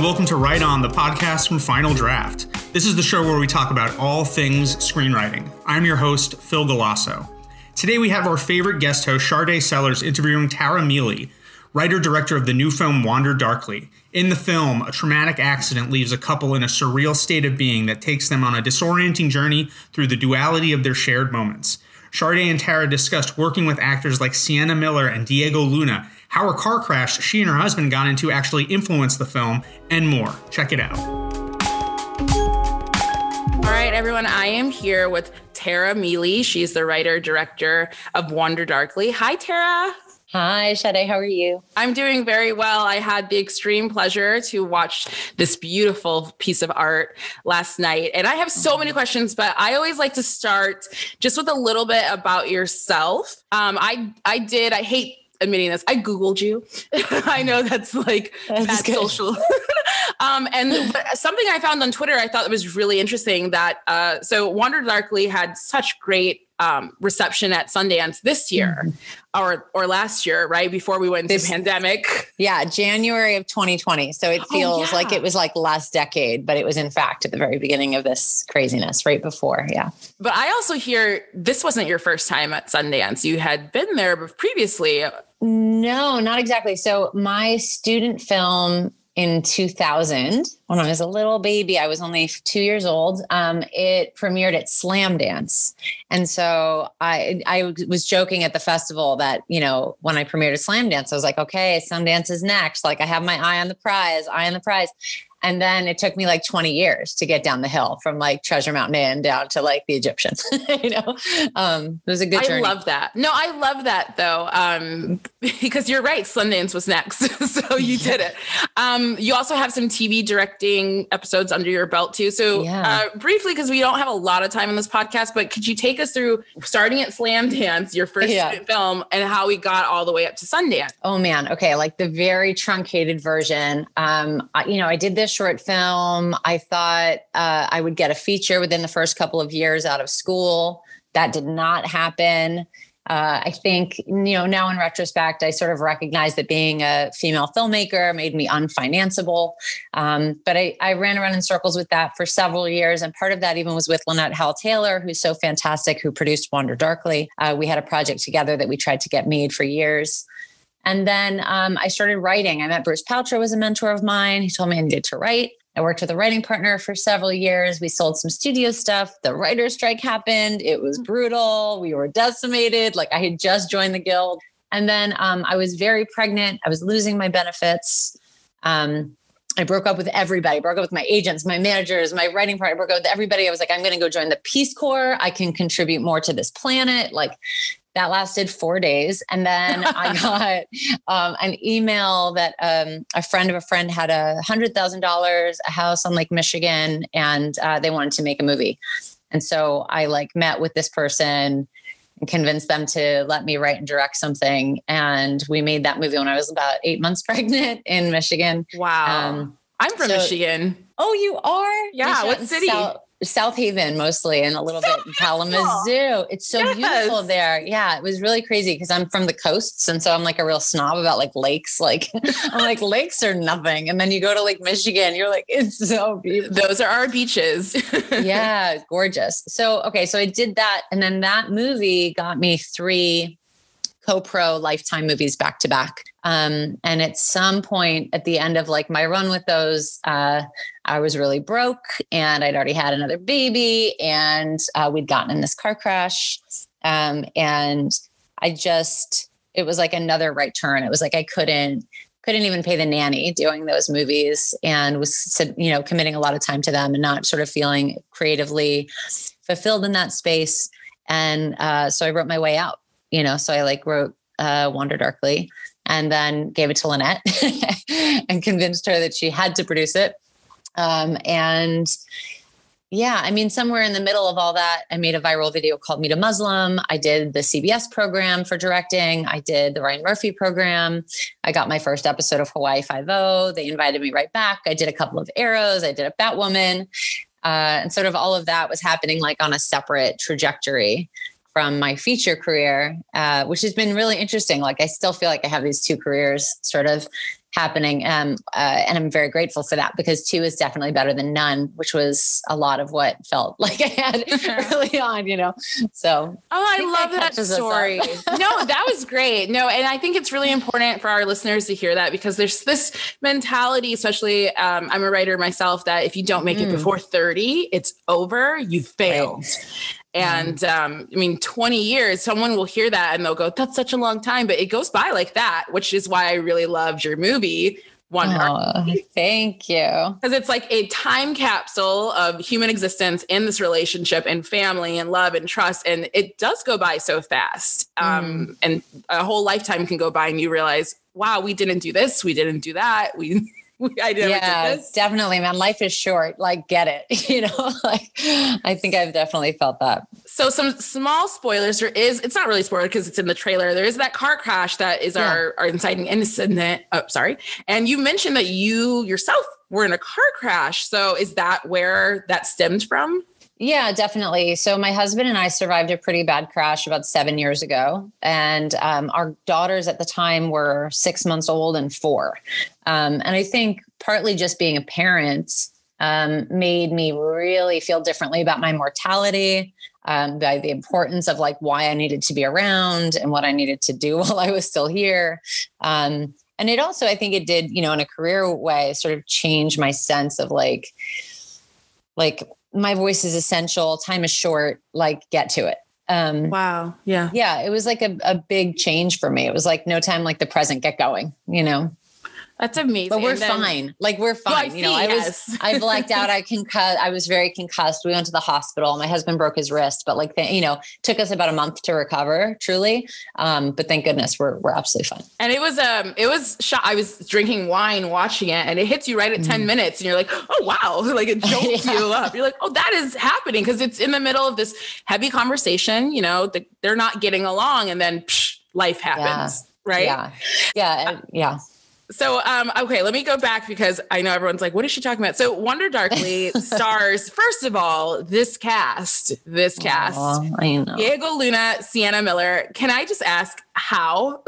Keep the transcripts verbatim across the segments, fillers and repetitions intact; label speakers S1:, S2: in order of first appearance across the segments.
S1: welcome to Write On, the podcast from Final Draft. This is the show where we talk about all things screenwriting. I'm your host, Phil Galasso. Today we have our favorite guest host, Sade Sellers, interviewing Tara Miele, writer-director of the new film Wander Darkly. In the film, a traumatic accident leaves a couple in a surreal state of being that takes them on a disorienting journey through the duality of their shared moments. Sade and Tara discussed working with actors like Sienna Miller and Diego Luna, how a car crash she and her husband got into actually influenced the film, and more. Check it out.
S2: All right, everyone, I am here with Tara Miele. She's the writer-director of Wander Darkly. Hi, Tara.
S3: Hi, Sade. How are you?
S2: I'm doing very well. I had the extreme pleasure to watch this beautiful piece of art last night. And I have so many questions, but I always like to start just with a little bit about yourself. Um, I, I did, I hate admitting this, I Googled you. I know that's like
S3: that's
S2: bad
S3: good.
S2: social. um, and but something I found on Twitter, I thought was really interesting that, uh, so Wander Darkly had such great um, reception at Sundance this year mm-hmm. or, or last year, right? Before we went into the pandemic.
S3: Yeah. January of twenty twenty. So it feels oh, yeah. like it was like last decade, but it was in fact at the very beginning of this craziness right before. Yeah.
S2: But I also hear this wasn't your first time at Sundance. You had been there previously.
S3: No, not exactly. So my student film in two thousand, when I was a little baby, I was only two years old. Um, it premiered at Slam Dance. And so I, I was joking at the festival that, you know, when I premiered at Slam Dance, I was like, okay, Sundance is next. Like I have my eye on the prize, eye on the prize. And then it took me like twenty years to get down the hill from like Treasure Mountain Inn down to like the Egyptian, you know, um, it was a good journey.
S2: I love that. No, I love that though. Um, because you're right. Sundance was next. So you did it. Um, you also have some T V directing episodes under your belt too. So yeah. uh, briefly, cause we don't have a lot of time in this podcast, but could you take us through starting at Slam Dance, your first yeah. film, and how we got all the way up to Sundance?
S3: Oh man. Okay. Like the very truncated version. Um, I, you know, I did this short film. I thought uh, I would get a feature within the first couple of years out of school. That did not happen. Uh, I think, you know, now in retrospect, I sort of recognize that being a female filmmaker made me unfinanceable. Um, but I, I ran around in circles with that for several years. And part of that even was with Lynette Howell-Taylor, who's so fantastic, who produced Wander Darkly. Uh, we had a project together that we tried to get made for years. And then um, I started writing. I met Bruce Paltrow, was a mentor of mine. He told me I needed to write. I worked with a writing partner for several years. We sold some studio stuff. The writer's strike happened. It was brutal. We were decimated. Like I had just joined the guild. And then um, I was very pregnant. I was losing my benefits. Um, I broke up with everybody, broke up with my agents, my managers, my writing partner, broke up with everybody. I was like, I'm going to go join the Peace Corps. I can contribute more to this planet. Like, that lasted four days. And then I got um, an email that um, a friend of a friend had a one hundred thousand dollars, a house on Lake Michigan, and uh, they wanted to make a movie. And so I like met with this person and convinced them to let me write and direct something. And we made that movie when I was about eight months pregnant in Michigan.
S2: Wow. Um, I'm from so, Michigan.
S3: Oh, you are?
S2: Yeah. What city?
S3: South, South Haven mostly, and a little so bit in Kalamazoo. It's so yes. beautiful there. Yeah, it was really crazy because I'm from the coasts. And so I'm like a real snob about like lakes. Like I'm like, lakes are nothing. And then you go to Lake Michigan, you're like, it's so beautiful.
S2: Those are our beaches.
S3: Yeah, gorgeous. So, okay, so I did that. And then that movie got me three co-pro Lifetime movies back to back. Um, and at some point at the end of like my run with those, uh, I was really broke and I'd already had another baby and uh, we'd gotten in this car crash. Um, and I just, it was like another right turn. It was like, I couldn't, couldn't even pay the nanny doing those movies and was, you know, committing a lot of time to them and not sort of feeling creatively fulfilled in that space. And uh, so I wrote my way out. You know, so I like wrote uh, Wander Darkly and then gave it to Lynette and convinced her that she had to produce it. Um, and yeah, I mean, somewhere in the middle of all that, I made a viral video called Meet a Muslim. I did the C B S program for directing. I did the Ryan Murphy program. I got my first episode of Hawaii Five-O. They invited me right back. I did a couple of Arrows. I did a Batwoman. Uh, and sort of all of that was happening like on a separate trajectory from my feature career, uh, which has been really interesting. Like I still feel like I have these two careers sort of happening. Um, uh, and I'm very grateful for that because two is definitely better than none, which was a lot of what felt like I had early on, you know? So.
S2: Oh, I, I love that, that story. No, that was great. No. And I think it's really important for our listeners to hear that because there's this mentality, especially, um, I'm a writer myself, that if you don't make mm. it before thirty, it's over, you failed. Right. And, um, I mean, twenty years, someone will hear that and they'll go, that's such a long time, but it goes by like that, which is why I really loved your movie. Wonder.
S3: Oh, thank you.
S2: Because it's like a time capsule of human existence in this relationship and family and love and trust. And it does go by so fast. Mm. Um, and a whole lifetime can go by and you realize, wow, we didn't do this. We didn't do that. We I never
S3: yeah,
S2: did this.
S3: Definitely, man. Life is short. Like, get it. You know, like I think I've definitely felt that.
S2: So some small spoilers. There is, it's not really spoiler because it's in the trailer. There is that car crash that is yeah. our, our inciting incident. Oh, sorry. And you mentioned that you yourself were in a car crash. So is that where that stemmed from?
S3: Yeah, definitely. So my husband and I survived a pretty bad crash about seven years ago. And um, our daughters at the time were six months old and four. Um, and I think partly just being a parent um, made me really feel differently about my mortality, um, by the importance of like why I needed to be around and what I needed to do while I was still here. Um, and it also, I think it did, you know, in a career way, sort of change my sense of like, like, my voice is essential. Time is short. Like, get to it. Um,
S2: wow. Yeah.
S3: Yeah. It was like a, a big change for me. It was like no time like the present, get going, you know?
S2: That's amazing.
S3: But we're then, fine. Like we're fine.
S2: Well, I
S3: you know,
S2: see,
S3: I
S2: yes.
S3: was, I blacked out. I concussed. I was very concussed. We went to the hospital. My husband broke his wrist, but like, the, you know, took us about a month to recover truly. Um, but thank goodness we're, we're absolutely fine.
S2: And it was, um, it was shot. I was drinking wine, watching it, and it hits you right at ten mm. minutes. And you're like, oh, wow. Like it jolts yeah. you up. You're like, oh, that is happening. Cause it's in the middle of this heavy conversation, you know, the, they're not getting along and then psh, life happens.
S3: Yeah.
S2: Right.
S3: Yeah. Yeah. Uh, yeah.
S2: So, um, okay, let me go back because I know everyone's like, what is she talking about? So Wonder Darkly stars, first of all, this cast, this cast,
S3: Aww, I know.
S2: Diego Luna, Sienna Miller. Can I just ask how?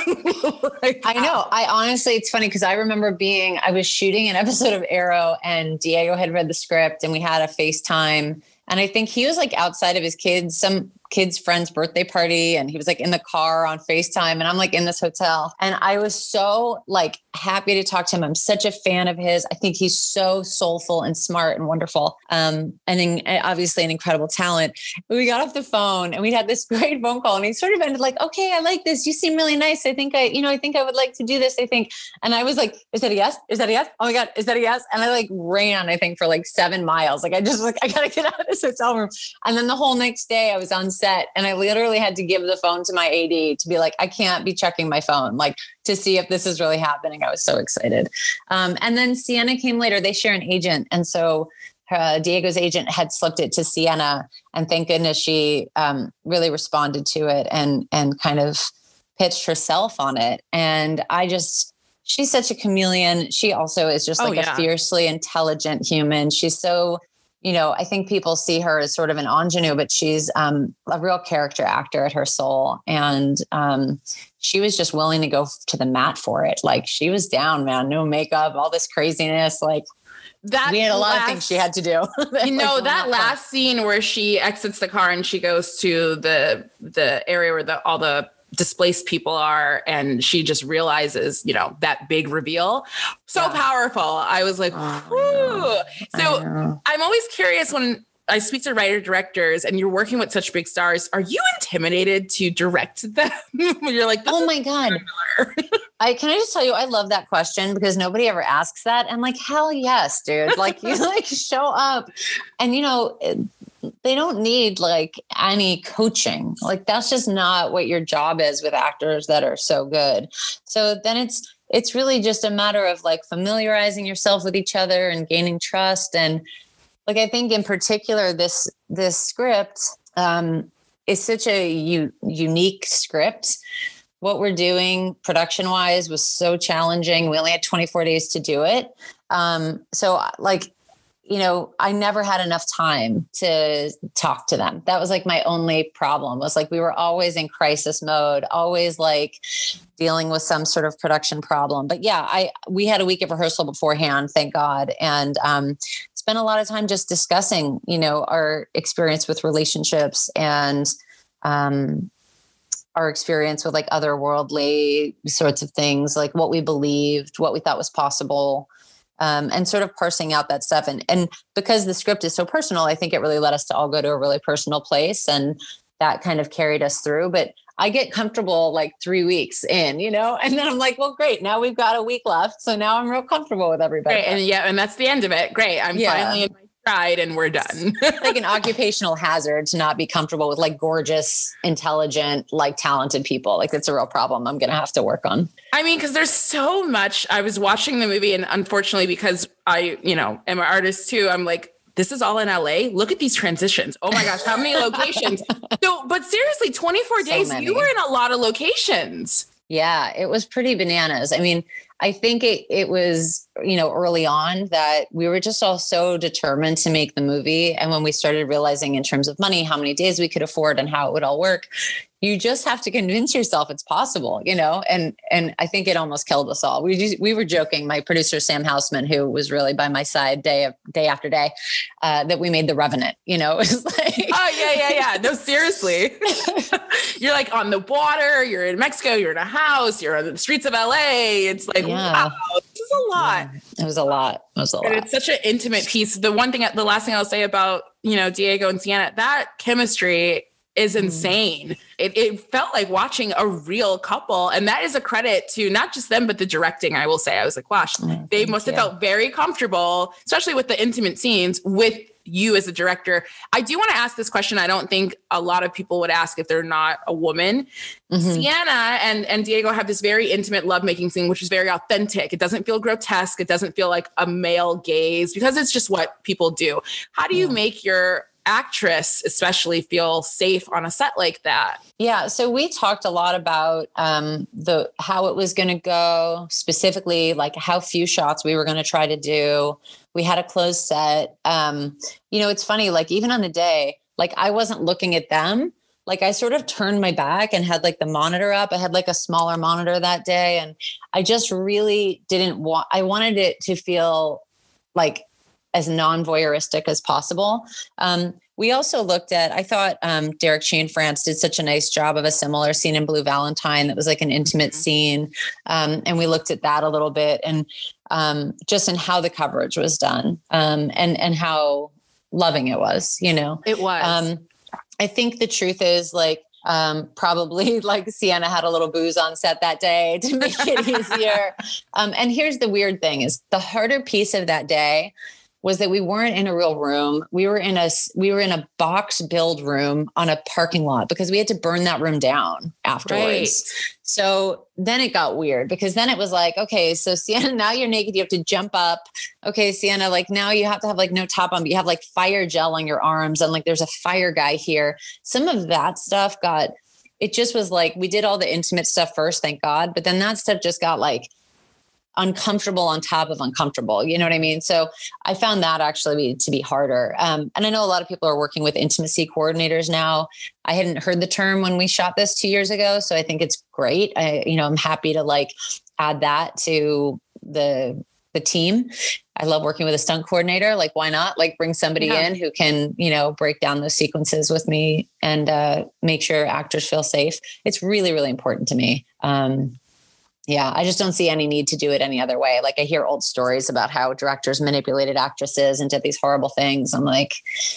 S3: like, I know. I honestly, it's funny because I remember being, I was shooting an episode of Arrow and Diego had read the script and we had a FaceTime. And I think he was like outside of his kids, some kid's friend's birthday party. And he was like in the car on FaceTime and I'm like in this hotel. And I was so like happy to talk to him. I'm such a fan of his. I think he's so soulful and smart and wonderful. Um, and in, obviously an incredible talent. But we got off the phone and we had this great phone call and he sort of ended like, okay, I like this. You seem really nice. I think I, you know, I think I would like to do this. I think. And I was like, is that a yes? Is that a yes? Oh my God. Is that a yes? And I like ran, I think for like seven miles. Like I just like, I gotta get out of this hotel room. And then the whole next day I was on set and I literally had to give the phone to my A D to be like, I can't be checking my phone, like to see if this is really happening. I was so excited. Um, and then Sienna came later. They share an agent. And so uh, Diego's agent had slipped it to Sienna. And thank goodness she um, really responded to it and, and kind of pitched herself on it. And I just, she's such a chameleon. She also is just like oh, yeah. a fiercely intelligent human. She's so, you know, I think people see her as sort of an ingenue, but she's um, a real character actor at her soul. And um, she was just willing to go to the mat for it. Like she was down, man, no makeup, all this craziness. Like that we had a lot last, of things she had to do.
S2: You know, like, that last fun. Scene where she exits the car and she goes to the, the area where the, all the displaced people are. And she just realizes, you know, that big reveal. So yeah. powerful. I was like, oh, so I'm always curious when I speak to writer directors and you're working with such big stars, are you intimidated to direct them? When you're like,
S3: oh my God. I can I just tell you, I love that question because nobody ever asks that. And like, hell yes, dude. Like you like show up and you know, it, they don't need like any coaching. Like that's just not what your job is with actors that are so good. So then it's, it's really just a matter of like familiarizing yourself with each other and gaining trust. And like, I think in particular, this, this script um, is such a u- unique script. What we're doing production wise was so challenging. We only had twenty-four days to do it. Um, so like, you know, I never had enough time to talk to them. That was like my only problem, was like, we were always in crisis mode, always like dealing with some sort of production problem. But yeah, I, we had a week of rehearsal beforehand, thank God. And, um, spent a lot of time just discussing, you know, our experience with relationships and, um, our experience with like otherworldly sorts of things, like what we believed, what we thought was possible. Um, and sort of parsing out that stuff. And, and because the script is so personal, I think it really led us to all go to a really personal place, and that kind of carried us through. But I get comfortable like three weeks in, you know, and then I'm like, well, great. Now we've got a week left. So now I'm real comfortable with everybody.
S2: Great. And yeah, and that's the end of it. Great. I'm yeah. finally in my stride and we're done.
S3: Like an occupational hazard to not be comfortable with like gorgeous, intelligent, like talented people. Like that's a real problem I'm going to have to work on.
S2: I mean, because there's so much. I was watching the movie, and unfortunately, because I, you know, am an artist too, I'm like, this is all in L A. Look at these transitions. Oh my gosh, how many locations? So, but seriously, twenty-four so days, many. You were in a lot of locations.
S3: Yeah, it was pretty bananas. I mean, I think it it was, you know, early on that we were just all so determined to make the movie. And when we started realizing in terms of money, how many days we could afford and how it would all work, you just have to convince yourself it's possible, you know, and, and I think it almost killed us all. We just, we were joking, my producer, Sam Houseman, who was really by my side day of day after day, uh, that we made The Revenant, you know, it was like,
S2: oh yeah, yeah, yeah. No, seriously. You're like on the water, you're in Mexico, you're in a house, you're on the streets of L A. It's like, yeah. wow, this is a lot.
S3: Yeah, it was a lot. It was a lot.
S2: And it's such an intimate piece. The one thing, the last thing I'll say about, you know, Diego and Sienna, that chemistry is insane. Mm. It, it felt like watching a real couple. And that is a credit to not just them, but the directing, I will say. I was like, gosh, oh, they must have you. felt very comfortable, especially with the intimate scenes, with you as a director. I do want to ask this question. I don't think a lot of people would ask if they're not a woman. Mm-hmm. Sienna and, and Diego have this very intimate lovemaking scene, which is very authentic. It doesn't feel grotesque. It doesn't feel like a male gaze, because it's just what people do. How do you yeah. make your actress especially feel safe on a set like that?
S3: Yeah. So we talked a lot about um, the, how it was going to go, specifically like how few shots we were going to try to do. We had a closed set. Um, you know, it's funny, like even on the day, like I wasn't looking at them. Like I sort of turned my back and had like the monitor up. I had like a smaller monitor that day. And I just really didn't want, I wanted it to feel like as non-voyeuristic as possible. Um, we also looked at, I thought um, Derek Shane France did such a nice job of a similar scene in Blue Valentine that was like an intimate mm-hmm. scene. Um, and we looked at that a little bit, and um, just in how the coverage was done um, and, and how loving it was, you know.
S2: It was. Um,
S3: I think the truth is like, Um, probably like Sienna had a little booze on set that day to make it easier. Um, and here's the weird thing is the harder piece of that day was that we weren't in a real room. We were in a, we were in a box build room on a parking lot because we had to burn that room down afterwards. Right. So then it got weird because then it was like, okay, so Sienna, now you're naked. You have to jump up. Okay, Sienna, like now you have to have like no top on, but you have like fire gel on your arms. And like, there's a fire guy here. Some of that stuff got, it just was like, we did all the intimate stuff first, thank God. But then that stuff just got like uncomfortable on top of uncomfortable. You know what I mean? So I found that actually to be harder. Um, and I know a lot of people are working with intimacy coordinators now. I hadn't heard the term when we shot this two years ago. So I think it's great. I, you know, I'm happy to like add that to the, the team. I love working with a stunt coordinator. Like, why not like bring somebody yeah. in who can, you know, break down those sequences with me and uh, make sure actors feel safe. It's really, really important to me. Um, Yeah, I just don't see any need to do it any other way. Like I hear old stories about how directors manipulated actresses and did these horrible things. I'm like,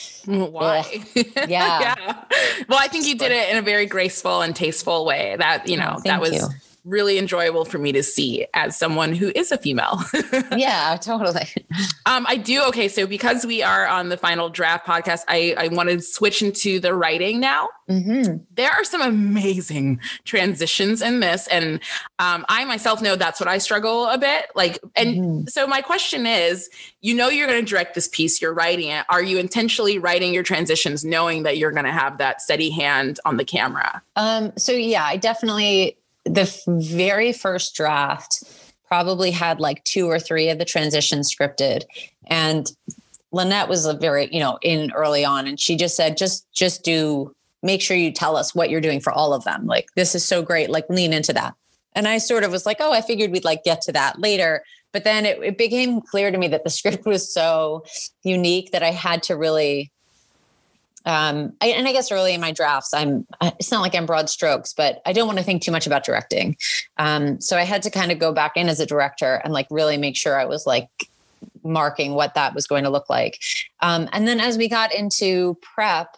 S2: why?
S3: Yeah.
S2: yeah. Well, I think you did it in a very graceful and tasteful way that, you know,
S3: oh,
S2: that was
S3: you.
S2: really enjoyable for me to see as someone who is a female.
S3: Yeah, totally.
S2: Um, I do. Okay. So because we are on the Final Draft podcast, I, I want to switch into the writing now. Mm-hmm. There are some amazing transitions in this. And um, I myself know that's what I struggle a bit like. And mm-hmm. so my question is, you know, you're going to direct this piece, you're writing it. Are you intentionally writing your transitions knowing that you're going to have that steady hand on the camera?
S3: Um, so yeah, I definitely, the f- very first draft probably had like two or three of the transitions scripted. And Lynette was a very, you know, in early on, and she just said, just, just do, make sure you tell us what you're doing for all of them. Like, this is so great. Like, lean into that. And I sort of was like, oh, I figured we'd like get to that later. But then it, it became clear to me that the script was so unique that I had to really, um, I, and I guess early in my drafts, I'm, it's not like I'm broad strokes, but I don't want to think too much about directing. Um, so I had to kind of go back in as a director and like really make sure I was like marking what that was going to look like. Um, and then as we got into prep,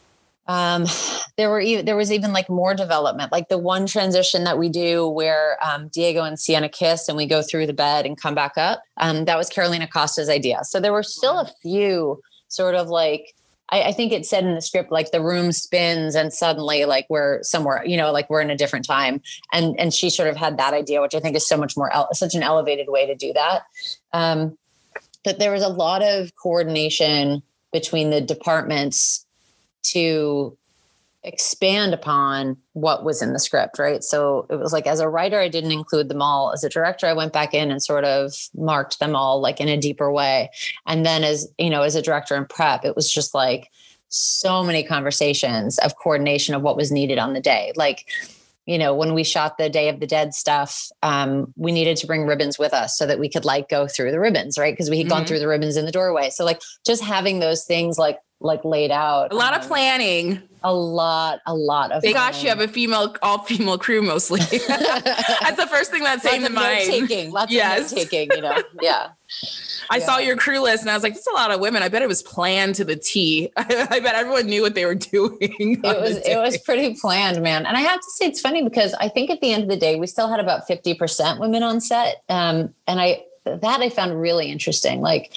S3: Um, there were even, there was even like more development, like the one transition that we do where, um, Diego and Sienna kiss and we go through the bed and come back up. Um, that was Carolina Costa's idea. So there were still a few sort of like, I, I think it said in the script, like the room spins and suddenly like we're somewhere, you know, like we're in a different time. And, and she sort of had that idea, which I think is so much more, ele- such an elevated way to do that. Um, but there was a lot of coordination between the departments to expand upon what was in the script, right? So it was like, as a writer, I didn't include them all. As a director, I went back in and sort of marked them all like in a deeper way. And then as, you know, as a director in prep, it was just like so many conversations of coordination of what was needed on the day. Like, you know, when we shot the Day of the Dead stuff, um, we needed to bring ribbons with us so that we could like go through the ribbons, right? Because we had mm-hmm. gone through the ribbons in the doorway. So like just having those things like like laid out.
S2: A lot um, of planning.
S3: A lot, a lot of
S2: Thank gosh, you have a female, all female crew mostly. That's the first thing that came to mind.
S3: Taking, lots yes. of note taking, you know. Yeah.
S2: I
S3: yeah.
S2: saw your crew list and I was like, that's a lot of women. I bet it was planned to the T. I bet everyone knew what they were doing.
S3: It was it was pretty planned, man. And I have to say it's funny because I think at the end of the day, we still had about fifty percent women on set. Um, and I that I found really interesting. Like,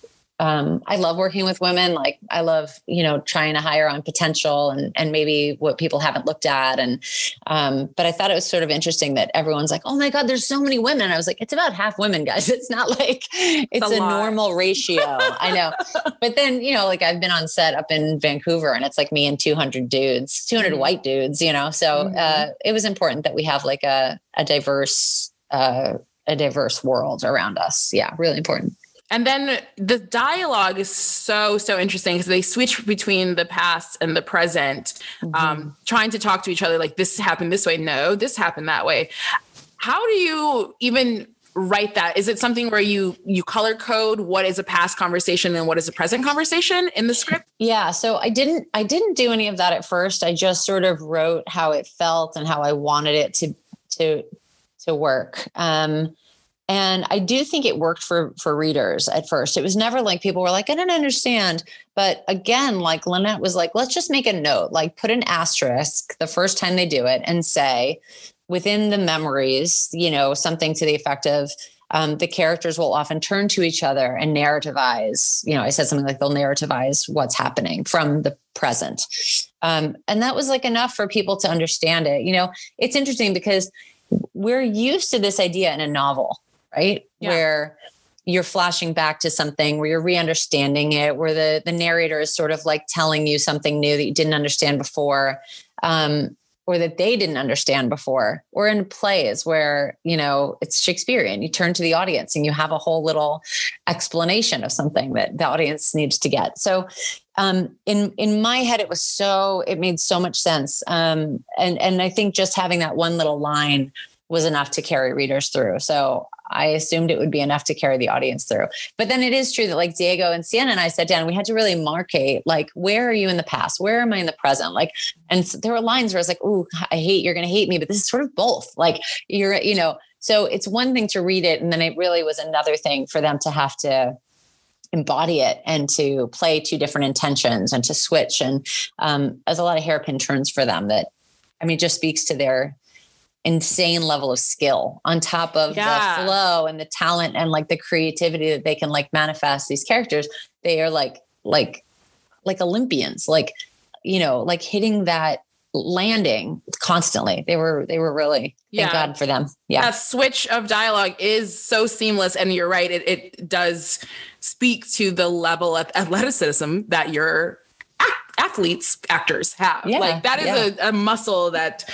S3: Um, I love working with women. Like I love, you know, trying to hire on potential and, and maybe what people haven't looked at. And, um, but I thought it was sort of interesting that everyone's like, oh my God, there's so many women. I was like, it's about half women, guys. It's not like it's, it's a, a normal ratio. I know. But then, you know, like I've been on set up in Vancouver and it's like me and two hundred dudes, two hundred mm-hmm. white dudes, you know? So, mm-hmm. uh, it was important that we have like a, a diverse, uh, a diverse world around us. Yeah. Really important.
S2: And then the dialogue is so, so interesting because they switch between the past and the present, mm-hmm. um, trying to talk to each other like this happened this way. No, this happened that way. How do you even write that? Is it something where you you color code what is a past conversation and what is a present conversation in the script?
S3: Yeah. So I didn't I didn't do any of that at first. I just sort of wrote how it felt and how I wanted it to to to work. Um And I do think it worked for, for readers at first. It was never like people were like, I don't understand. But again, like Lynette was like, let's just make a note, like put an asterisk the first time they do it and say within the memories, you know, something to the effect of um, the characters will often turn to each other and narrativize, you know, I said something like they'll narrativize what's happening from the present. Um, and that was like enough for people to understand it. You know, it's interesting because we're used to this idea in a novel, right? Yeah. Where you're flashing back to something, where you're re-understanding it, where the, the narrator is sort of like telling you something new that you didn't understand before, um, or that they didn't understand before, or in plays where, you know, it's Shakespearean. You turn to the audience and you have a whole little explanation of something that the audience needs to get. So um, in, in my head, it was so, it made so much sense. Um, and, and I think just having that one little line was enough to carry readers through. So I assumed it would be enough to carry the audience through. But then it is true that like Diego and Sienna and I sat down, we had to really markate, like, where are you in the past? Where am I in the present? Like, and so there were lines where I was like, ooh, I hate, you're going to hate me, but this is sort of both. Like you're, you know, so it's one thing to read it. And then it really was another thing for them to have to embody it and to play two different intentions and to switch. And um, there's a lot of hairpin turns for them that, I mean, just speaks to their insane level of skill on top of yeah. the flow and the talent and like the creativity that they can like manifest these characters. They are like, like, like Olympians, like, you know, like hitting that landing constantly. They were, they were really,
S2: yeah.
S3: thank God for them. Yeah.
S2: That switch of dialogue is so seamless. And you're right. It, it does speak to the level of athleticism that your athletes, actors have. Yeah. Like that is yeah. a, a muscle that,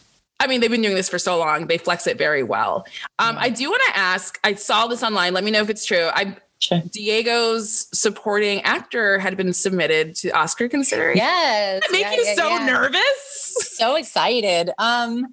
S2: I mean, they've been doing this for so long. They flex it very well. Um, yeah. I do want to ask, I saw this online. Let me know if it's true. I
S3: Sure.
S2: Diego's supporting actor had been submitted to Oscar consideration.
S3: Yes.
S2: That make
S3: yeah,
S2: you
S3: yeah,
S2: so
S3: yeah.
S2: nervous?
S3: So excited. Um,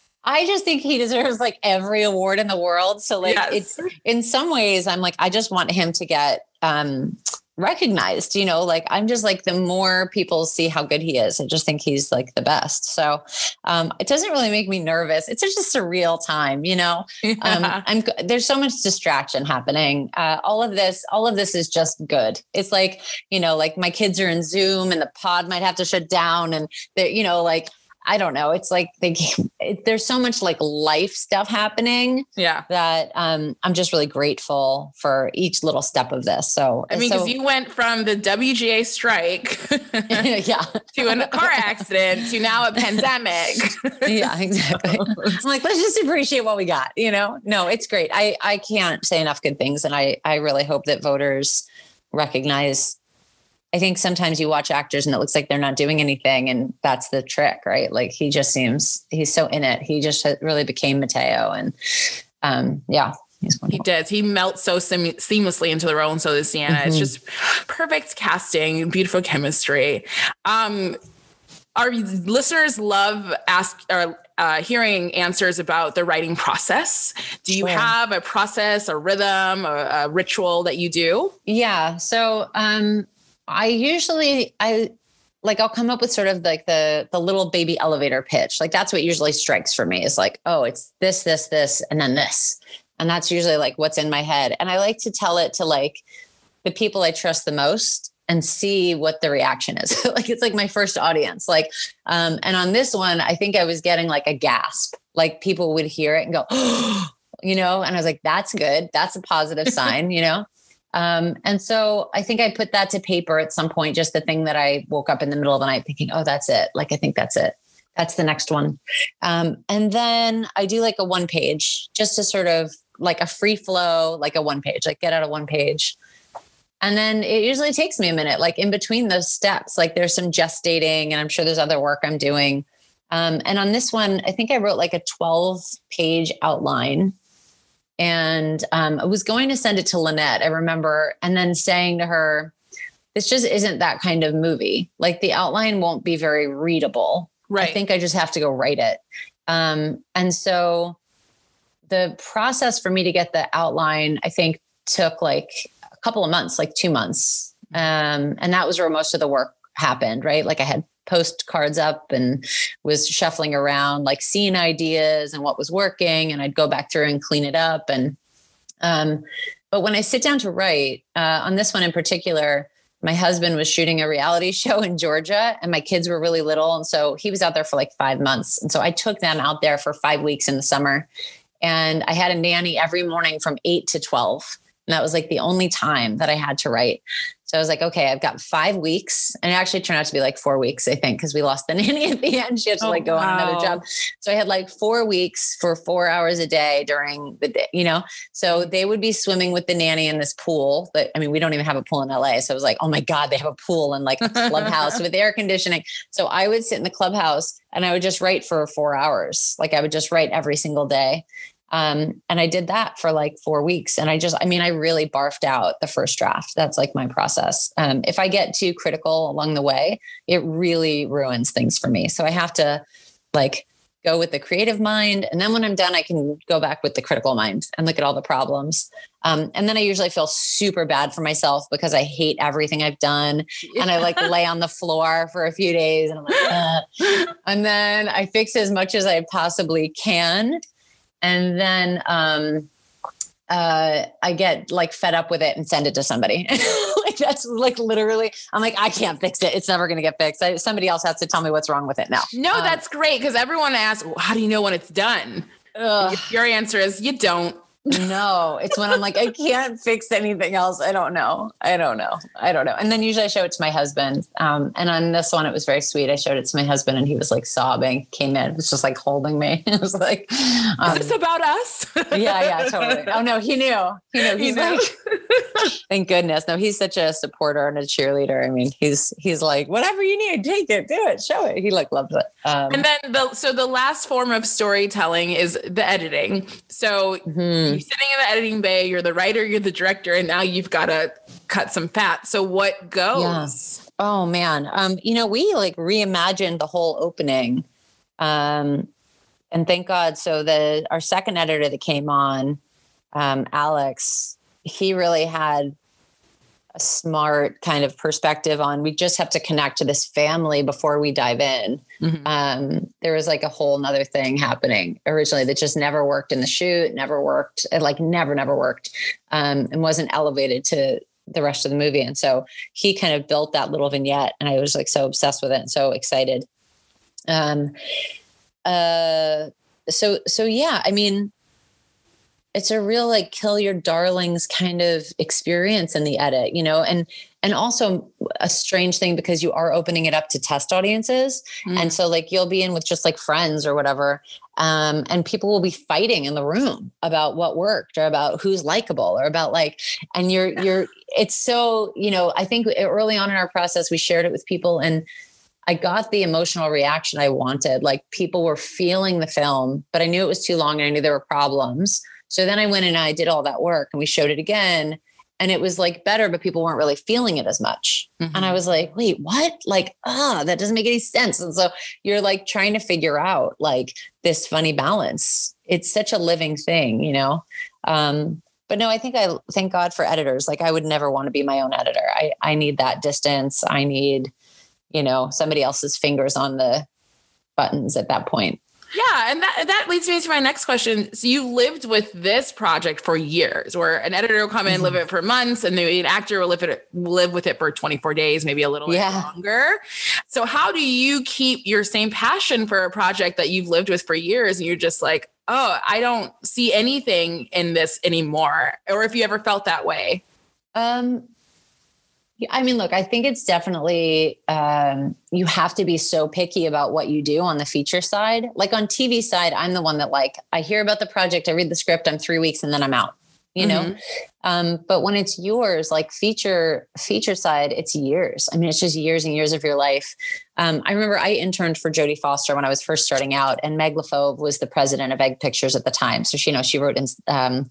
S3: I just think he deserves like every award in the world. So like yes. it's in some ways I'm like, I just want him to get um, recognized, you know, like I'm just like, the more people see how good he is, I just think he's like the best. So um, it doesn't really make me nervous. It's just a surreal time, you know, yeah. um, I'm, there's so much distraction happening. Uh, all of this, all of this is just good. It's like, you know, like my kids are in Zoom and the pod might have to shut down and they're, you know, like, I don't know. It's like they, it, there's so much like life stuff happening.
S2: Yeah.
S3: That um, I'm just really grateful for each little step of this. So
S2: I mean, because so, you went from the W G A strike,
S3: yeah,
S2: to a car accident to now a pandemic.
S3: Yeah, exactly. I'm like, let's just appreciate what we got. You know, no, it's great. I I can't say enough good things, and I I really hope that voters recognize. I think sometimes you watch actors and it looks like they're not doing anything. And that's the trick, right? Like he just seems, he's so in it. He just really became Mateo. And um, yeah, he's
S2: wonderful. He does. He melts so sim- seamlessly into the role. And so does Sienna. Mm-hmm. It's just perfect casting, beautiful chemistry. Um, our listeners love ask or uh, hearing answers about the writing process. Do you sure. have a process, a rhythm, a, a ritual that you do?
S3: Yeah. So, um, I usually, I like, I'll come up with sort of like the, the little baby elevator pitch. Like that's what usually strikes for me is like, oh, it's this, this, this, and then this. And that's usually like what's in my head. And I like to tell it to like the people I trust the most and see what the reaction is. Like, it's like my first audience. Like, um, and on this one, I think I was getting like a gasp, like people would hear it and go, oh, you know, and I was like, that's good. That's a positive sign, you know? Um, and so I think I put that to paper at some point, just the thing that I woke up in the middle of the night thinking, oh, that's it. Like, I think that's it. That's the next one. Um, and then I do like a one page, just to sort of like a free flow, like a one page, like get out of one page. And then it usually takes me a minute, like in between those steps, like there's some gestating and I'm sure there's other work I'm doing. Um, and on this one, I think I wrote like a twelve page outline. And um, I was going to send it to Lynette, I remember, and then saying to her, this just isn't that kind of movie. Like the outline won't be very readable.
S2: Right.
S3: I think I just have to go write it. Um, and so the process for me to get the outline, I think took like a couple of months, like two months. Um, and that was where most of the work happened, right? Like I had postcards up and was shuffling around like scene ideas and what was working. And I'd go back through and clean it up. And, um, but when I sit down to write, uh, on this one in particular, my husband was shooting a reality show in Georgia and my kids were really little. And so he was out there for like five months. And so I took them out there for five weeks in the summer and I had a nanny every morning from eight to twelve. And that was like the only time that I had to write. So I was like, okay, I've got five weeks. And it actually turned out to be like four weeks, I think, because we lost the nanny at the end. She had to oh, like go wow. on another job. So I had like four weeks for four hours a day during the day, you know? So they would be swimming with the nanny in this pool. But I mean, we don't even have a pool in L A. So I was like, oh my God, they have a pool and like a clubhouse with air conditioning. So I would sit in the clubhouse and I would just write for four hours. Like I would just write every single day. Um, and I did that for like four weeks. And I just, I mean, I really barfed out the first draft. That's like my process. Um, if I get too critical along the way, it really ruins things for me. So I have to like go with the creative mind. And then when I'm done, I can go back with the critical mind and look at all the problems. Um, and then I usually feel super bad for myself because I hate everything I've done. Yeah. And I like lay on the floor for a few days and I'm like, uh. And then I fix as much as I possibly can. And then um, uh, I get like fed up with it and send it to somebody. Like that's like literally, I'm like, I can't fix it. It's never going to get fixed. I, somebody else has to tell me what's wrong with it now.
S2: No,
S3: um,
S2: that's great. Because everyone asks, well, how do you know when it's done? Ugh. Your answer is you don't.
S3: No, it's when I'm like, I can't fix anything else. I don't know. I don't know. I don't know. And then usually I show it to my husband. Um, and on this one, it was very sweet. I showed it to my husband and he was like sobbing, came in, it was just like holding me. It was like,
S2: um, is this about us?
S3: yeah, yeah, totally. Oh no, he knew, he knew. He's he like, Thank goodness. No, he's such a supporter and a cheerleader. I mean, he's he's like, whatever you need, take it, do it, show it. He like loves it. Um,
S2: and then the so the last form of storytelling is the editing. So mm-hmm. you're sitting in the editing bay, you're the writer, you're the director, and now you've got to cut some fat. So what goes?
S3: Yeah. Oh man. Um, you know, we like reimagined the whole opening. Um, and thank God. So the our second editor that came on, um, Alex, he really had a smart kind of perspective on, we just have to connect to this family before we dive in. Mm-hmm. Um, there was like a whole nother thing happening originally that just never worked in the shoot, never worked. It like never, never worked. Um, and wasn't elevated to the rest of the movie. And so he kind of built that little vignette and I was like so obsessed with it and so excited. Um, uh, so, so yeah, I mean, it's a real like kill your darlings kind of experience in the edit, you know, and, and also a strange thing because you are opening it up to test audiences. Mm. And so like, you'll be in with just like friends or whatever. Um, and people will be fighting in the room about what worked or about who's likable or about like, and you're, you're, it's so, you know, I think early on in our process, we shared it with people and I got the emotional reaction I wanted. Like people were feeling the film, but I knew it was too long and I knew there were problems. So then I went and I did all that work and we showed it again and it was like better, but people weren't really feeling it as much. Mm-hmm. And I was like, wait, what? Like, ah, oh, that doesn't make any sense. And so you're like trying to figure out like this funny balance. It's such a living thing, you know? Um, but no, I think I thank God for editors. Like I would never want to be my own editor. I, I need that distance. I need, you know, somebody else's fingers on the buttons at that point.
S2: Yeah. And that, that leads me to my next question. So you lived with this project for years where an editor will come in, mm-hmm. live it for months, and maybe an actor will live it, live with it for twenty-four days, maybe a little yeah. bit longer. So how do you keep your same passion for a project that you've lived with for years? And you're just like, oh, I don't see anything in this anymore. Or if you ever felt that way?
S3: Um, I mean, look, I think it's definitely, um, you have to be so picky about what you do on the feature side. Like on T V side, I'm the one that like, I hear about the project, I read the script, I'm three weeks and then I'm out, you mm-hmm. know? Um, but when it's yours, like feature, feature side, it's years. I mean, it's just years and years of your life. Um, I remember I interned for Jodie Foster when I was first starting out and Meg LaFauve was the president of Egg Pictures at the time. So she, you know, she wrote in, um,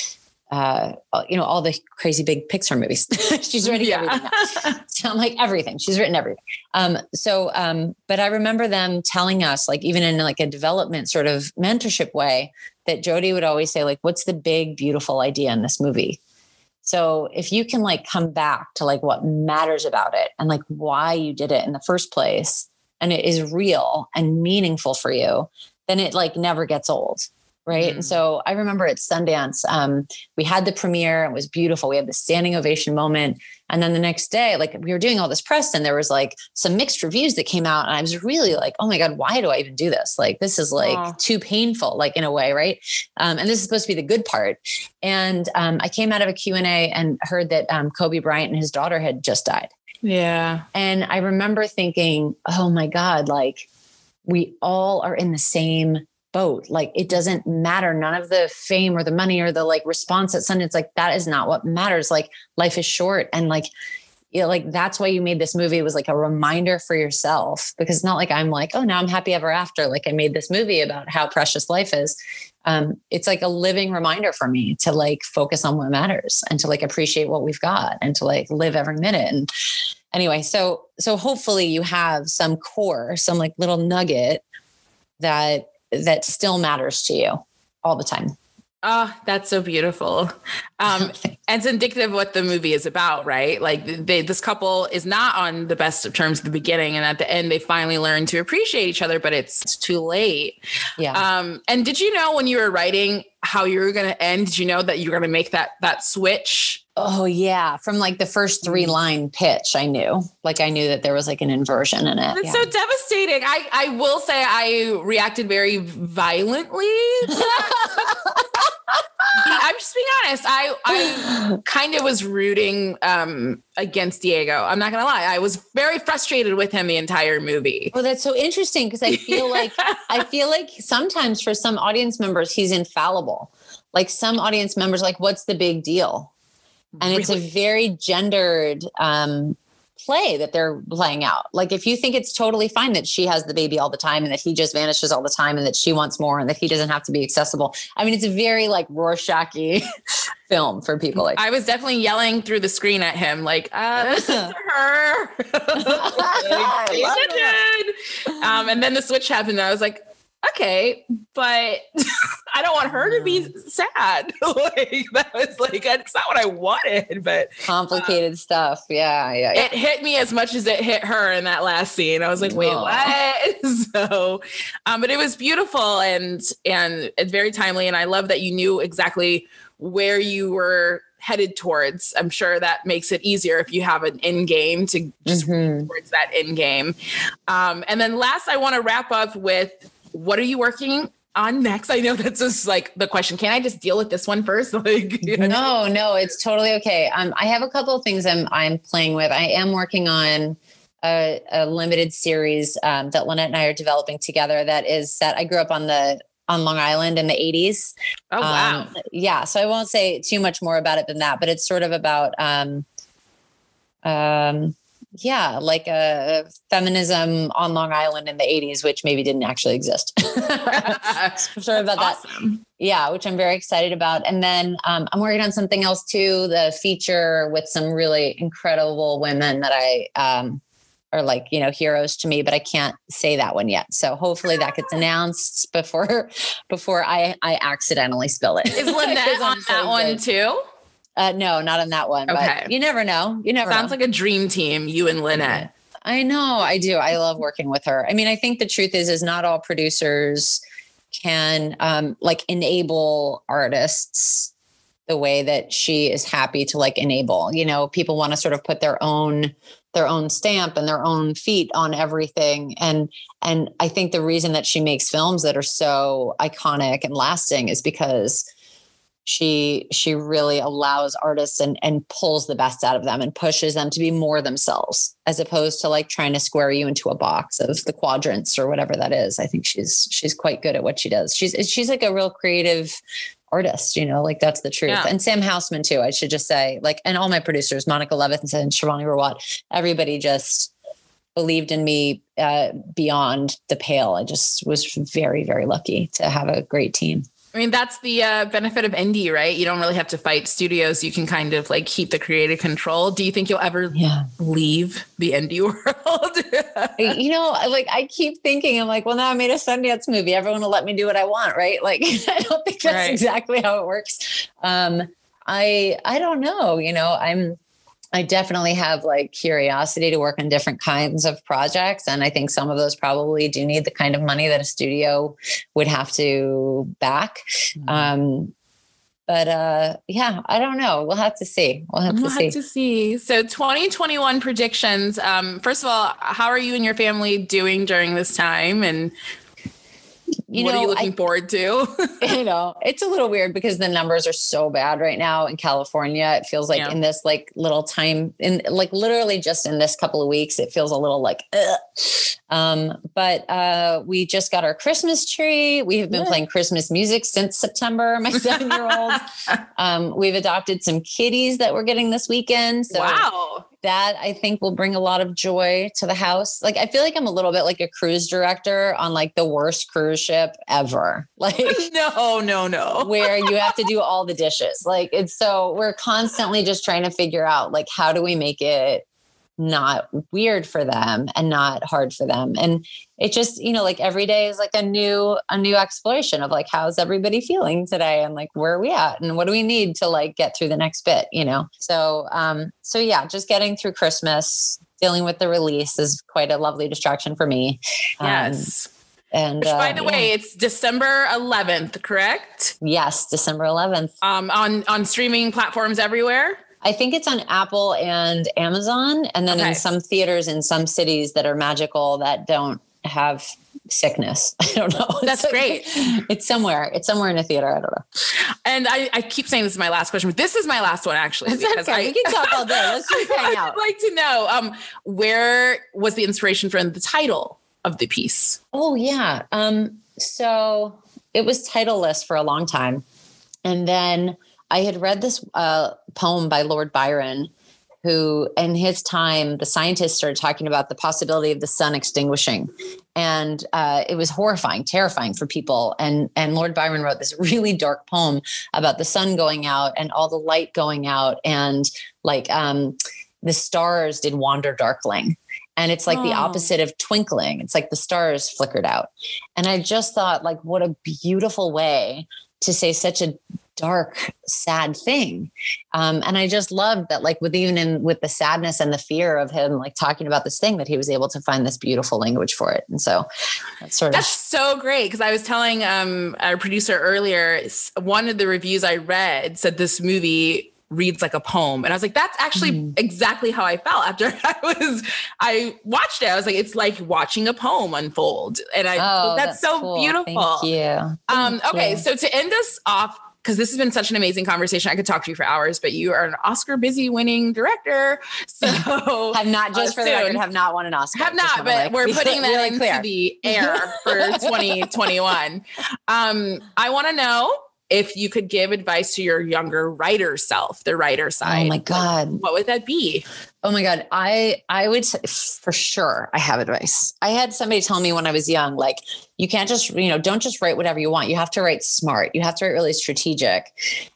S3: uh, you know, all the crazy big Pixar movies. She's written yeah. everything now. So I'm like everything. She's written everything. Um, so, um, but I remember them telling us, like, even in like a development sort of mentorship way, that Jodie would always say, like, what's the big, beautiful idea in this movie? So if you can like come back to like what matters about it and like why you did it in the first place, and it is real and meaningful for you, then it like never gets old. Right. Mm. And so I remember at Sundance, um, we had the premiere. It was beautiful. We had the standing ovation moment. And then the next day, like we were doing all this press and there was like some mixed reviews that came out. And I was really like, oh my God, why do I even do this? Like, this is like Aww. too painful, like in a way. Right. Um, and this is supposed to be the good part. And um, I came out of a Q and A and heard that um, Kobe Bryant and his daughter had just died.
S2: Yeah.
S3: And I remember thinking, oh my God, like we all are in the same boat. Like it doesn't matter. None of the fame or the money or the like response at Sundance, like that is not what matters. Like life is short. And like, you know, like that's why you made this movie. It was like a reminder for yourself, because it's not like I'm like, oh, now I'm happy ever after. Like I made this movie about how precious life is. Um, it's like a living reminder for me to like focus on what matters and to like appreciate what we've got and to like live every minute. And anyway, so, so hopefully you have some core, some like little nugget that that still matters to you all the time.
S2: Oh, that's so beautiful. Um, and it's indicative of what the movie is about, right? Like they, this couple is not on the best of terms at the beginning. And at the end, they finally learn to appreciate each other, but it's, it's too late.
S3: Yeah.
S2: Um, and did you know when you were writing how you were going to end, did you know that you were going to make that, that switch?
S3: Oh yeah. From like the first three line pitch, I knew, like, I knew that there was like an inversion in it.
S2: It's
S3: yeah.
S2: so devastating. I, I will say I reacted very violently. I'm just being honest. I, I kind of was rooting um, against Diego. I'm not going to lie. I was very frustrated with him the entire movie.
S3: Well, that's so interesting because I feel like, I feel like sometimes for some audience members, he's infallible. Like some audience members, like, what's the big deal? And really? It's a very gendered um, play that they're playing out. Like, if you think it's totally fine that she has the baby all the time and that he just vanishes all the time and that she wants more and that he doesn't have to be accessible. I mean, it's a very like Rorschach-y film for people. Like,
S2: I was definitely yelling through the screen at him, like, uh, listen to her. I love um, and then the switch happened. And I was like, okay, but I don't want her to be sad. Like, that was like, that's not what I wanted, but
S3: complicated uh, stuff. Yeah, yeah, yeah.
S2: It hit me as much as it hit her in that last scene. I was like, wait, oh. what? So, um, but it was beautiful and, and it's very timely. And I love that you knew exactly where you were headed towards. I'm sure that makes it easier if you have an end game to just mm-hmm. work towards that end game. Um, and then last, I want to wrap up with, what are you working on next? I know that's just like the question. Can I just deal with this one first? Like, you know?
S3: No, no, it's totally okay. Um, I have a couple of things I'm I'm playing with. I am working on a, a limited series um, that Lynette and I are developing together. That is set. I grew up on the on Long Island in the eighties.
S2: Oh wow!
S3: Um, yeah, so I won't say too much more about it than that. But it's sort of about. Um, um, Yeah, like a feminism on Long Island in the eighties, which maybe didn't actually exist. Sorry about awesome. that. Yeah, which I'm very excited about. And then um, I'm working on something else too, the feature with some really incredible women that I um, are like, you know, heroes to me, but I can't say that one yet. So hopefully that gets announced before before I, I accidentally spill it.
S2: Is Lynette on that one too?
S3: Uh, no, not on that one. Okay. But you never know. You never
S2: Sounds
S3: know.
S2: like a dream team, you and Lynette.
S3: I know. I do. I love working with her. I mean, I think the truth is, is not all producers can um, like enable artists the way that she is happy to like enable. You know, people want to sort of put their own their own stamp and their own feet on everything. And and I think the reason that she makes films that are so iconic and lasting is because she she really allows artists and, and pulls the best out of them and pushes them to be more themselves, as opposed to like trying to square you into a box of the quadrants or whatever that is. I think she's she's quite good at what she does. She's she's like a real creative artist, you know, like that's the truth. Yeah. And Sam Houseman too, I should just say, like, and all my producers, Monica Levitt and Shivani Rawat, everybody just believed in me uh, beyond the pale. I just was very, very lucky to have a great team.
S2: I mean, that's the uh, benefit of indie, right? You don't really have to fight studios. You can kind of like keep the creative control. Do you think you'll ever yeah. leave the indie world?
S3: You know, like I keep thinking, I'm like, well, now I made a Sundance movie. Everyone will let me do what I want, right? Like, I don't think that's right. exactly how it works. Um, I I don't know. You know, I'm. I definitely have like curiosity to work on different kinds of projects. And I think some of those probably do need the kind of money that a studio would have to back. Mm-hmm. Um, but uh, yeah, I don't know. We'll have to see. We'll have
S2: we'll
S3: to see.
S2: Have to see. So twenty twenty-one predictions. Um, first of all, how are you and your family doing during this time? And You what know, are you looking I, forward to?
S3: You know, it's a little weird because the numbers are so bad right now in California. It feels like yeah. in this like little time, in like literally just in this couple of weeks, it feels a little like, ugh. Um, but uh, we just got our Christmas tree. We have been yeah. playing Christmas music since September. My seven-year-old. um, we've adopted some kitties that we're getting this weekend. So
S2: wow.
S3: That I think will bring a lot of joy to the house. Like, I feel like I'm a little bit like a cruise director on like the worst cruise ship ever. Like,
S2: no, no, no.
S3: Where you have to do all the dishes. Like, it's so we're constantly just trying to figure out like, how do we make it not weird for them and not hard for them. And it just, you know, like every day is like a new, a new exploration of like, how's everybody feeling today? And like, where are we at? And what do we need to like get through the next bit, you know? So, um, so yeah, just getting through Christmas, dealing with the release is quite a lovely distraction for me.
S2: Yes.
S3: Um, And
S2: Which, by the
S3: uh,
S2: way,
S3: yeah.
S2: it's December eleventh, correct?
S3: Yes. December eleventh.
S2: Um, on, on streaming platforms everywhere.
S3: I think it's on Apple and Amazon, and then okay. in some theaters in some cities that are magical that don't have sickness. I don't know.
S2: That's
S3: it's
S2: great.
S3: Like, it's somewhere. It's somewhere in a theater. I don't know.
S2: And I, I keep saying this is my last question, but this is my last one actually.
S3: It's okay. I, we can talk all day. Let's just hang out.
S2: I'd like to know um, where was the inspiration for the title of the piece?
S3: Oh yeah. Um, so it was titleless for a long time, and then I had read this uh, poem by Lord Byron, who in his time, the scientists started talking about the possibility of the sun extinguishing. And uh, it was horrifying, terrifying for people. And, and Lord Byron wrote this really dark poem about the sun going out and all the light going out. And like um, the stars did wander darkling. And it's like oh. the opposite of twinkling. It's like the stars flickered out. And I just thought, like, what a beautiful way to say such a dark, sad thing. Um, and I just loved that, like, with even in with the sadness and the fear of him, like talking about this thing, that he was able to find this beautiful language for it. And so that's sort of
S2: that's so great. Cause I was telling um, our producer earlier, one of the reviews I read said this movie reads like a poem. And I was like, that's actually mm. exactly how I felt after I was, I watched it. I was like, it's like watching a poem unfold. And I, oh, that's, that's so cool. beautiful.
S3: Thank you.
S2: Um,
S3: Thank
S2: okay.
S3: you.
S2: So to end us off, because this has been such an amazing conversation. I could talk to you for hours, but you are an Oscar busy winning director. So
S3: have not just uh, for the record, have not won an Oscar.
S2: Have not, but like, we're putting that really into clear. the air for twenty twenty-one. Um, I want to know if you could give advice to your younger writer self, the writer side.
S3: Oh my God.
S2: What would that be?
S3: Oh my God. I, I would say for sure I have advice. I had somebody tell me when I was young, like, you can't just, you know, don't just write whatever you want. You have to write smart. You have to write really strategic.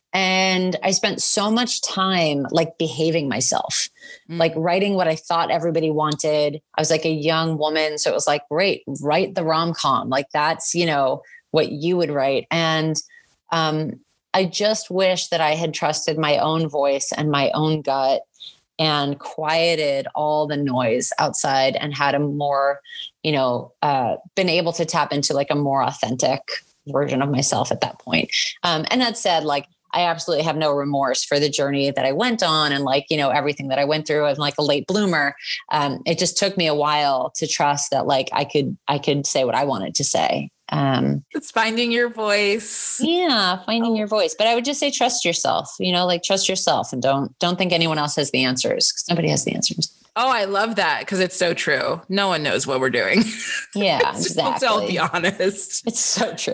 S3: And I spent so much time like behaving myself, mm. like writing what I thought everybody wanted. I was like a young woman. So it was like, great, write the rom-com. Like that's, you know, what you would write. And um, I just wish that I had trusted my own voice and my own gut and quieted all the noise outside and had a more, you know, uh, been able to tap into like a more authentic version of myself at that point. Um, and that said, like, I absolutely have no remorse for the journey that I went on and like, you know, everything that I went through. I'm like a late bloomer. Um, it just took me a while to trust that like I could, I could say what I wanted to say. Um,
S2: it's finding your voice.
S3: Yeah. Finding oh. your voice. But I would just say, trust yourself, you know, like trust yourself and don't, don't think anyone else has the answers because nobody has the answers.
S2: Oh, I love that because it's so true. No one knows what we're doing.
S3: Yeah, exactly.
S2: I'll be honest.
S3: It's so true.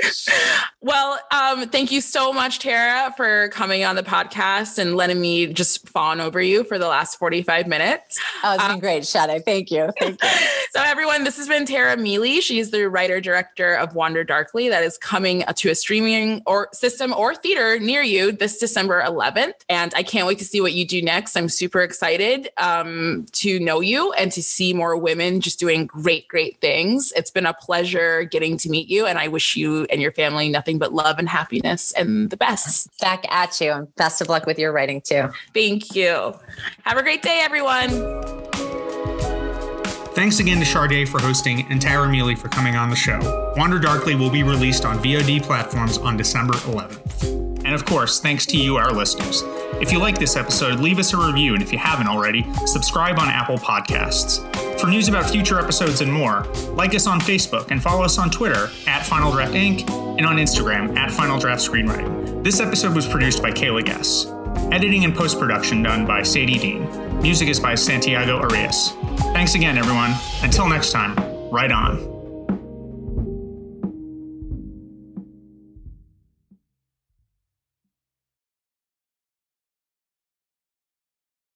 S2: Well, um, thank you so much, Tara, for coming on the podcast and letting me just fawn over you for the last forty-five minutes.
S3: Oh, it's been um, great, Sade. Thank you. Thank you.
S2: So everyone, this has been Tara Miele. She's the writer-director of Wander Darkly that is coming to a streaming or system or theater near you this December eleventh. And I can't wait to see what you do next. I'm super excited. Um, to know you and to see more women just doing great, great things. It's been a pleasure getting to meet you. And I wish you and your family nothing but love and happiness and the best.
S3: Back at you. And best of luck with your writing too.
S2: Thank you. Have a great day, everyone.
S1: Thanks again to Sade for hosting and Tara Miele for coming on the show. Wander Darkly will be released on V O D platforms on December eleventh. And of course, thanks to you, our listeners. If you like this episode, leave us a review, and if you haven't already, subscribe on Apple Podcasts. For news about future episodes and more, like us on Facebook and follow us on Twitter at Final Draft Incorporated and on Instagram at Final Draft Screenwriting. This episode was produced by Kayla Guess. Editing and post-production done by Sadie Dean. Music is by Santiago Arias. Thanks again, everyone. Until next time, write on.